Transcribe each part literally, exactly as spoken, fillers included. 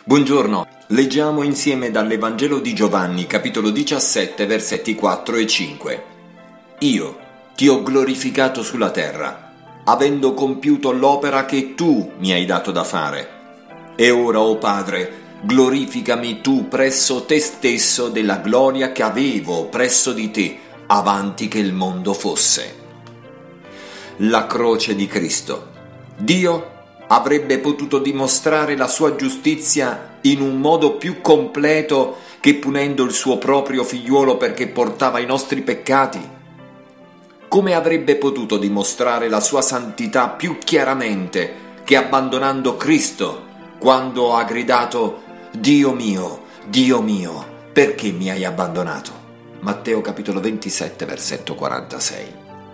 Buongiorno, leggiamo insieme dall'Evangelo di Giovanni, capitolo diciassette, versetti quattro e cinque. Io ti ho glorificato sulla terra, avendo compiuto l'opera che tu mi hai dato da fare. E ora, o Padre, glorificami tu presso te stesso della gloria che avevo presso di te, avanti che il mondo fosse. La croce di Cristo. Dio avrebbe potuto dimostrare la sua giustizia in un modo più completo che punendo il suo proprio figliuolo perché portava i nostri peccati? Come avrebbe potuto dimostrare la sua santità più chiaramente che abbandonando Cristo quando ha gridato «Dio mio, Dio mio, perché mi hai abbandonato?» Matteo capitolo ventisette, versetto quarantasei.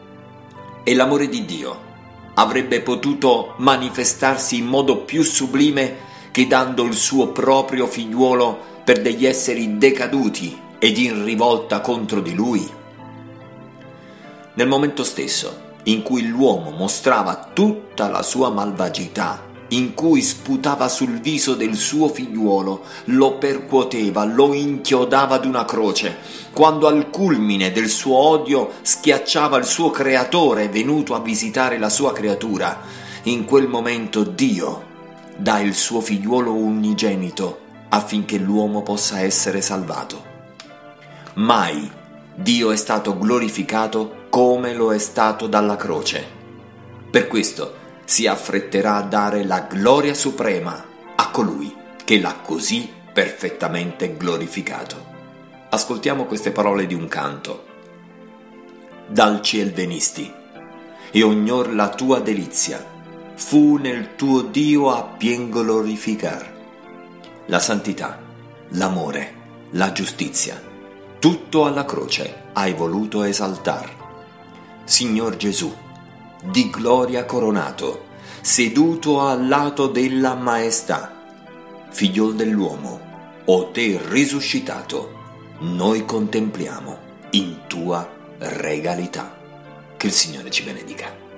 E l'amore di Dio avrebbe potuto manifestarsi in modo più sublime che dando il suo proprio figliuolo per degli esseri decaduti ed in rivolta contro di lui? Nel momento stesso in cui l'uomo mostrava tutta la sua malvagità, in cui sputava sul viso del suo figliuolo, lo percuoteva, lo inchiodava ad una croce, quando al culmine del suo odio schiacciava il suo creatore venuto a visitare la sua creatura, in quel momento Dio dà il suo figliuolo unigenito affinché l'uomo possa essere salvato. Mai Dio è stato glorificato come lo è stato dalla croce. Per questo si affretterà a dare la gloria suprema a colui che l'ha così perfettamente glorificato. Ascoltiamo queste parole di un canto. Dal ciel venisti, e ognor la tua delizia fu nel tuo Dio a pien glorificar. La santità, l'amore, la giustizia, tutto alla croce hai voluto esaltar. Signor Gesù, di gloria coronato, seduto al lato della maestà, figliol dell'uomo, o te risuscitato, noi contempliamo in tua regalità. Che il Signore ci benedica.